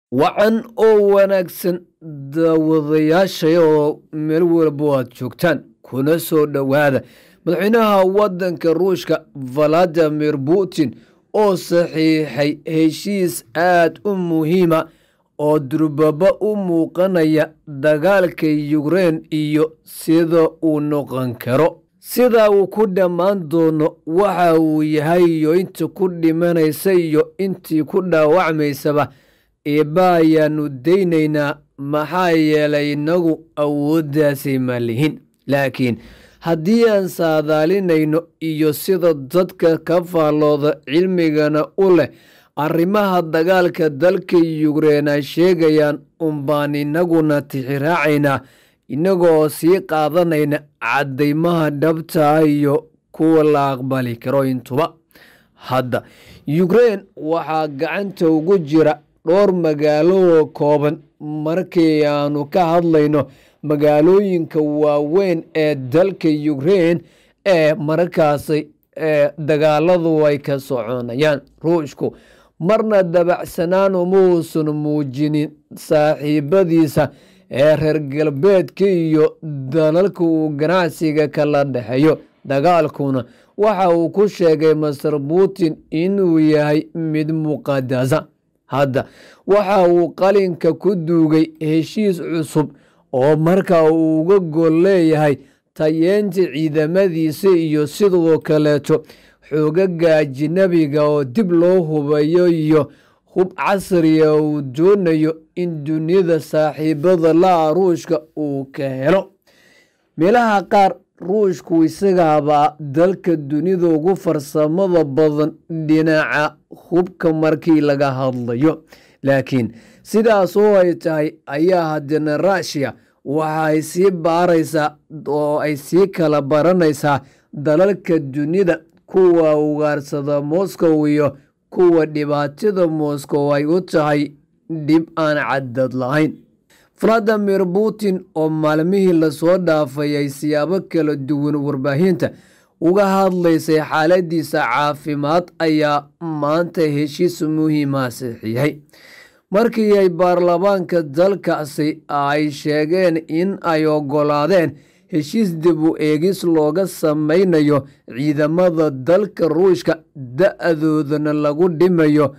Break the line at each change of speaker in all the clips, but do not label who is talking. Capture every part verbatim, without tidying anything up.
wacan oo wanaagsan daawadayaasha oo meel walba aad joogtaan kuna soo dhowaada madaxweynaha wadanka ruushka valadimir putin oo saxiixay heshiis aad u muhiima oo durbaba u muuqanaya dagaalka Ukraine iyo sida uu noqon karo sida uu ku dhammaan doono waxa uu yahay iyo inta ku dhimanaysa iyo intii ku dhaawacmaysaba eeba ayaanu daynaynaa maxaa yeelay inagu awooddaasi ma lihin laakiin haddii aan saadaalinayno iyo sida dadka ka faallooda cilmigana u leh arrimaha dagaalka dalka Ukraine ay sheegayaan unbaan inaguna tixiraacaynaa inagoo sii qaadanayna caddaymaha dhabta iyo kuwa la aqbali karo intuba hadda Ukraine waxaa gacanta ugu jira dhowr magaalo oo kooban markii aanu ka hadlayno magaalooyinka waaweyn ee dalka Ukraine ee markaasi ee dagaaladu ay ka soconayaan ruushku marna dabacsanaan uma uusan muujinin saaxiibadiisa ee reer galbeedka iyo dalalka uu ganacsiga kala dhexeeyo dagaalkuna waxa uu ku sheegay Master Putin inuu yahay mid muqadasa hadda waxa uu qalinka ku duugay heshiis cusub oo marka uu uga gol leeyahay tayeenta ciidamadiisa iyo sidoo kaleeto xoogaga ajnabiga oo dib loo hubayo iyo hub casriya uu doonayo in dunida saaxiibada la ruushka uu ka helo meelaha qaar ruushku isagaaba dalka dunida ugu farsamada badan dhinaca hubka markii laga hadlayo laakiin sidaas oo ay tahay ayaa haddana Russia waxa ay sii baaraysaa oo ay sii kala baranaysaa dalalka dunida kuwa ugaarsada Moscow iyo kuwa dhibaatada Moscow ay u tahay dib aan cadad lahayn Vladimir Putin oo maalmihii la soo dhaafay ay siyaabo kala duwan warbaahinta uga hadlaysay xaaladiisa caafimaad ayaa maanta heshiis muhiim ah saxiixay markii ay baarlamaanka dalkaasi ay sheegeen in ay ogolaadeen heshiis dib u eegis looga samaynayo ciidamada dalka ruushka da-doodana lagu dhimayo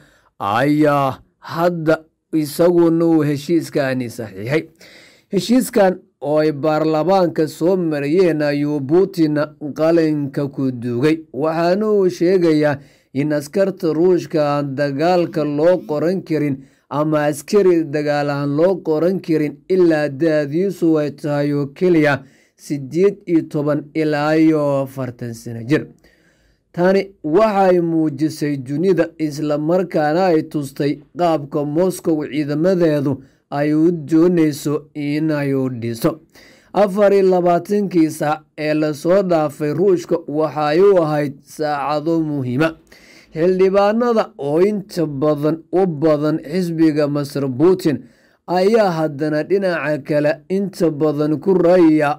ayaa hadda isaguna uu heshiiskani saxiixay heshiiskan oo ay baarlamaanka soo mariyeen ayuu Putin qalinka ku duugay waxaana uu sheegayaa in askarta ruushka aan dagaalka loo qoran karin ama askari dagaal aan loo qoran karin ilaa daadiisu ay tahay oo keliya sideed iyo toban ilaa iyo afartan sano jir tani waxay muujisay dunida isla markaana ay tustay qaabka Moscow ciidamadeedu ay u doonayso inay u dhiso afar iyo labaatankii saac ee la soo dhaafay ruushka waxay u ahayd saacado muhiima xildhibaanada oo inta badan u badan xisbiga Master Putin ayaa haddana dhinaca kale inta badan ku raaya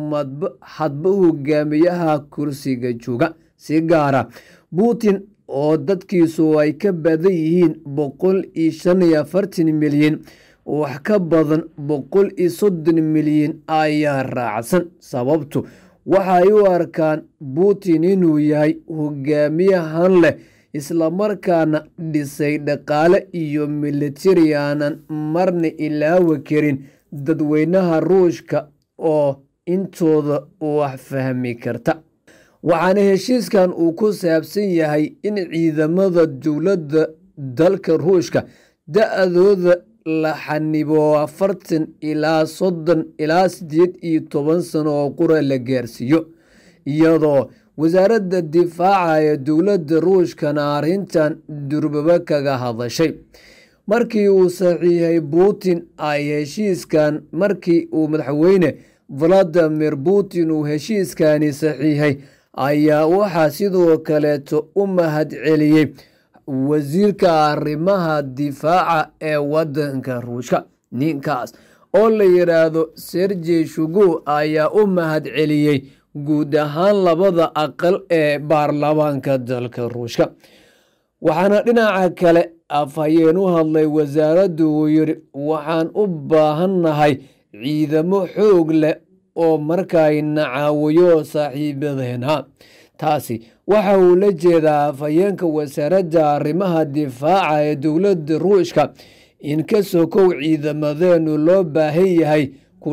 hadba hogaamiyaha kursiga jooga si gaara Putin oo dadkiisu ay ka badan yihiin boqol iyo shan iyo afartan milyan wax ka badan boqol iyo soddon milyan ayaa raacsan sababtu waxay u arkaan Putin inuu yahay hogaamiyahan leh isla markaana dhisay dhaqaale iyo military aanan marna ilaawi karin dadweynaha ruushka oo intooda wax fahmi karta waxaana heshiiskan uu ku saabsan yahay in ciidamada dowladda dalka ruushka da-dooda la xanibo afartan ilaa soddon ilaa sideed iyo toban sano oo qura la gaarsiiyo iyadoo wasaaradda difaaca ee dowladda ruushkana arrintan durbaba kaga hadashay markii uu saxiixay Putin ay heshiiskan markii uu madaxweyne Vladimir Putin uu heshiiskani saxiixay ayaa waxaa sidoo kaleeto u mahad celiyey wasiirka arrimaha difaaca ee wadanka ruushka ninkaas oo la yiraahdo Sergey Shoigu ayaa u mahad celiyey guud ahaan labada aqal ee baarlamaanka dalka ruushka waxaana dhinaca kale afhayeen u hadlay wasaaraddu uu yidhi waxaan u baahannahay ciidamo xoog leh oo markaayna caawiyo saaxiibadeena. taasi waxa uu la jeedaa afhayeenka wasaaradda arrimaha difaaca ee dowladda ruushka in ka sokow ciidamadeenu loo baahan yahay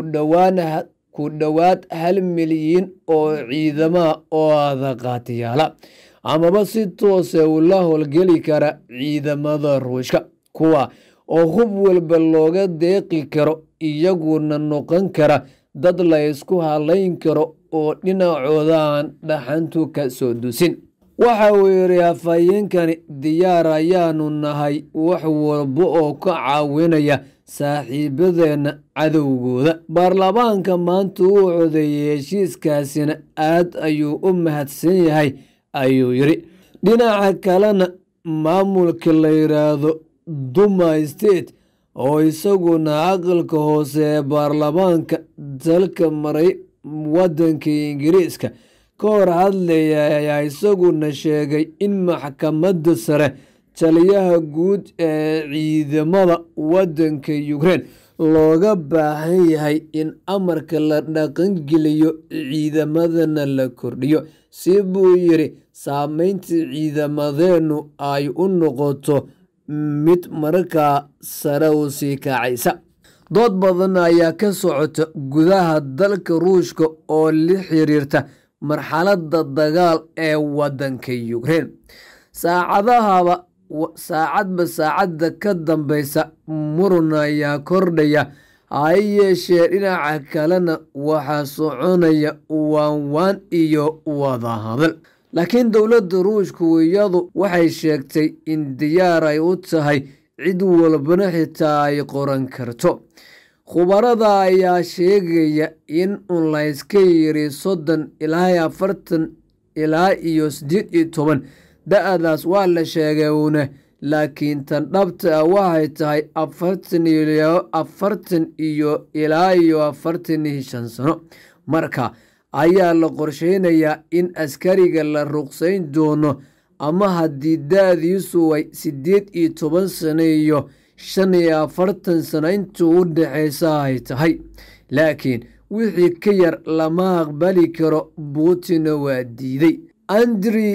ku dhowaad hal milyan oo ciidama oo adaqaatiyaala amaba si toose ula howlgeli kara ciidamada ruushka, kuwa oo hub walba looga deeqi karo iyaguna noqon kara dad la isku halayn karo oo dhinacooda aan dhaxantu ka soo dusin. waxa uu yidhi afhayeenkani diyaar ayaanu nahay wax walba oo ka caawinaya saaxiibadeenna cadowgooda. baarlamaanka maanta uu codeeyey heshiiskaasina aad ayuu u mahadsan yahay ayuu yidhi. dhinaca kalena maamulka la yidhaahdo duma state oo isaguna aqalka hoose ee baarlamaanka dalka maray wadanka ingiriiska ka hor hadlaya ayaa isaguna sheegay in maxkamadda sare taliyaha guud ee ciidamada wadanka Ukraine looga baahan yahay in amarka la dhaqangeliyo ciidamadana la kordhiyo si buu yidhi saameynta ciidamadeenu ay u noqoto mid markaa sare u sii kacaysa. dood badan ayaa ka socota gudaha dalka ruushka oo la xiriirta marxaladda dagaal ee wadanka Ukraine. saacadahaba saacadba saacadda ka dambeysa muran ayaa kordhaya, ha yeeshee dhinaca kalena waxaa soconaya waanwaan iyo wadahadal. laakiin dowladda ruushku iyadu waxay sheegtay in diyaar ay u tahay cid walbana xitaa ay qoran karto. khubarada ayaa sheegaya in un la iska yiri soddon ilaa afartan ilaa iyo siddeed iyo toban da-daas waa la sheegay uune, laakiin tan dhabta ah waxay tahay afartan iyo afartan iyo ilaa iyo afartan iyo shan sano. marka ayaa la qorsheynayaa in askariga la ruqsayn doono, ama haddii da-diisu ay siddeed iyo toban sano iyo shan iyo afartan sano intuu u dhexeysa ay tahay. laakiin wixii ka yar lama aqbali karo, Putin waa diiday. Andriy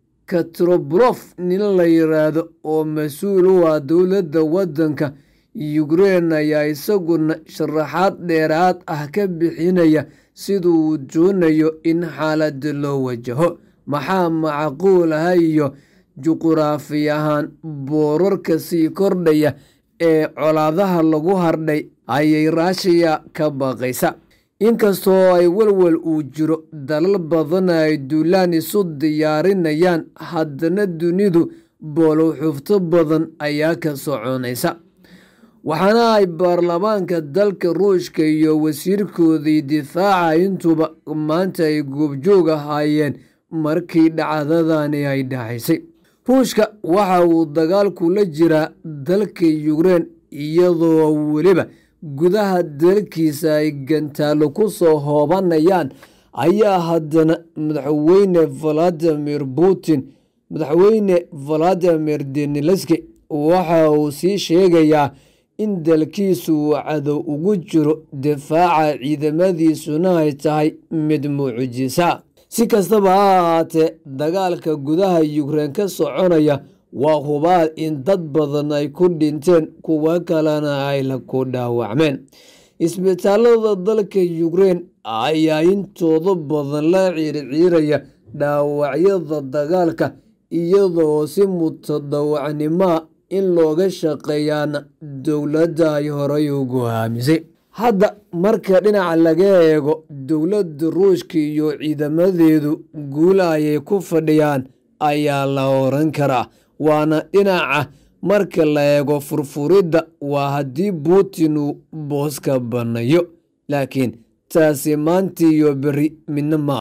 Katroblof nin la yiraahdo oo mas-uul u ah dowladda wadanka Ukraine ayaa isaguna sharaxaad dheeraad ah ka bixinaya siduu doonayo in xaaladda loo wajaho. maxaa macquul ah iyo juquraafi ahaan boorarka sii kordhaya ee colaadaha lagu hardhay ayay Raashiya ka baqaysa. inkastoo ay walwal uu jiro, dalal badan ay duulaan isu diyaarinayaan, haddana dunidu boolow xufto badan ayaa ka soconaysa. waxaana ay baarlamaanka dalka ruushka iyo wasiirkoodii difaaca intuba maanta ay goobjoog ahaayeen markii dhacdadani ay dhacaysay. ruushka waxa uu dagaal kula jiraa dalka Ukraine iyadoo weliba gudaha dalkiisa ay gantaalo ku soo hoobanayaan, ayaa haddana madaxweyne Vladimir Putin madaxweyne Vladimir Zelensky waxa uu sii sheegayaa in dalkiisu uu cadow ugu jiro difaaca ciidamadiisuna ay tahay mid mucjisa. si kastaba ha ahaatee, dagaalka gudaha Ukraine ka soconaya waa hubaal in dad badan ay ku dhinteen, kuwa kalena ay la ku dhaawacmeen. isbitaalada dalka Ukraine ayaa intooda badan la ciirciiraya dhaawacyada dagaalka, iyadoo si mutadawacnimo in looga shaqeeyana dowladda ay horey ugu haamisay. hadda marka dhinaca laga eego, dowladda ruushka iyo ciidamadeedu guul ayay ku fadhiyaan ayaa la oran karaa, waana dhinaca marka la eego furfuridda waa haddii Putin uu booska bannayo, laakiin taasi maanta iyo beri midna ma